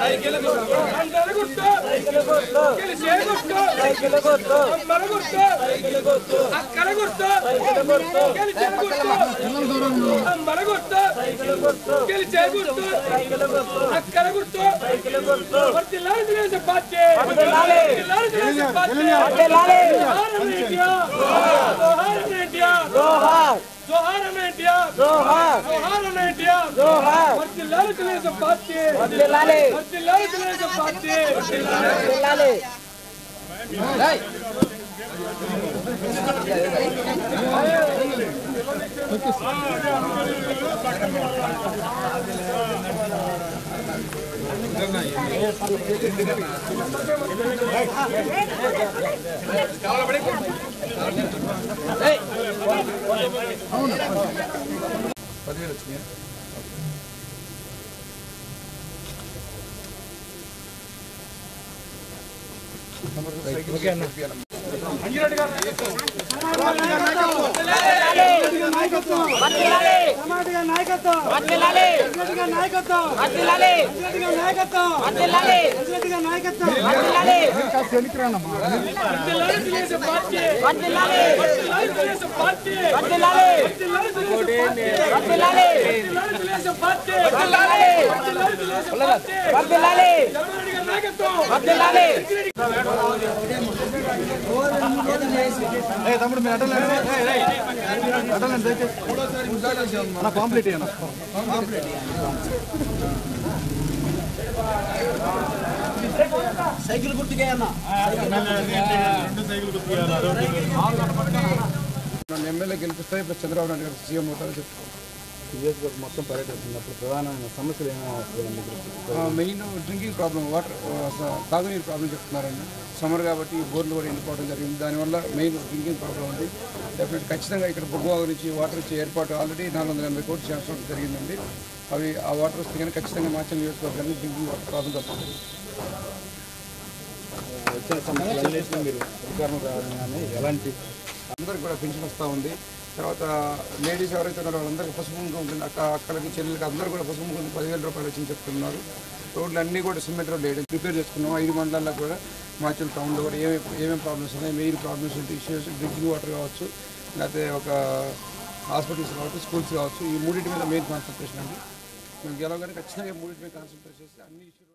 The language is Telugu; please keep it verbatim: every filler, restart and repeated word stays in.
जोहार इंडिया जोहार जोहार इंडिया जोहार वर्दिल्लाल తెలుగుదేశం పార్టీ वर्दिल्लाले वर्दिल्लाल తెలుగుదేశం పార్టీ वर्दिल्लाले జై పదివేలు వచ్చినాయి ఓకే అన్న అంజిరెడ్డి గారు నాయకత్వం వర్ధిల్లాలి సమాజ నాయకత్వం వర్ధిల్లాలి అంజిరెడ్డి గారి నాయకత్వం వర్ధిల్లాలి అంజిరెడ్డి గారి నాయకత్వం వర్ధిల్లాలి అంజిరెడ్డి గారి నాయకత్వం వర్ధిల్లాలి కాస్త వర్ధిల్లాలి తెలుగుదేశం పార్టీ వర్ధిల్లాలి వర్ధిల్లాలి తెలుగుదేశం పార్టీ వర్ధిల్లాలి వర్ధిల్లాలి తెలుగుదేశం పార్టీ వర్ధిల్లాలి వర్ధిల్లాలి తెలుగుదేశం పార్టీ వర్ధిల్లాలి అంజిరెడ్డి గారి నాయకత్వం వర్ధిల్లాలి ఏ తమ్ముడు మీ అటల్ అటల్ అన్న కాంప్లీట్ అయ్యాను సైకిల్ గుర్తుకే అన్న నన్ను ఎమ్మెల్యే గెలిపిస్తే ఇప్పుడు చంద్రబాబు నాయుడు గారు సీఎం అవుతారని చెప్పుకోవాలి నియోజకవర్గం మొత్తం పర్యటిస్తున్నప్పుడు ప్రధానమైన సమస్యలు ఏమైనా వస్తాయండి మెయిన్ డ్రింకింగ్ ప్రాబ్లం వాటర్ తాగునీరు ప్రాబ్లం చెప్తున్నారండి సమ్మర్ కాబట్టి బోర్లు కూడా ఎండిపోవడం జరిగింది దానివల్ల మెయిన్ డ్రింకింగ్ ప్రాబ్లం ఉంది డెఫినెట్ ఖచ్చితంగా ఇక్కడ బొగ్గువాగు నుంచి వాటర్ వచ్చే ఏర్పాటు ఆల్రెడీ నాలుగు వందల ఎనభై కోట్లు చేర్చడం జరిగిందండి అవి ఆ వాటర్ వస్తే కానీ ఖచ్చితంగా మార్చల్ నియోజకవర్గానికి డ్రింకింగ్ వాటర్ ప్రాబ్లం తప్పదు వచ్చిన సమస్యలన్నింటినీ మీరు అధికారం రాగానే ఎలాంటి అందరికి కూడా పెన్షన్ వస్తూ ఉంది తర్వాత లేడీస్ ఎవరైతే ఉన్నారో వాళ్ళందరికీ పసుపు కుంకుమ ఉంటుంది అక్క అక్కలకి చెల్లెలకి అందరూ కూడా పసుపు కుంకుమ పదివేల రూపాయలు వచ్చి చెప్తున్నారు రోడ్లు అన్నీ కూడా సిమెంట్ రోడ్లు వేయడం ప్రిపేర్ చేసుకున్నాం ఐదు మండలాల్లో కూడా మాచల్ టౌన్లో కూడా ఏమేమి ఏమేమి ప్రాబ్లమ్స్ ఉన్నాయి మెయిన్ ప్రాబ్లమ్స్ ఉంటాయి ఇష్యూస్ డ్రింకింగ్ వాటర్ కావచ్చు లేకపోతే ఒక హాస్పిటల్స్ కావచ్చు స్కూల్స్ కావచ్చు ఈ మూడింటి మీద మెయిన్ కాన్సన్ట్రేషన్ అండి మేము గెలవగానే ఖచ్చితంగా మూడింటి మీద కాన్సన్ట్రేట్ చేస్తే అన్ని ఇష్యూలు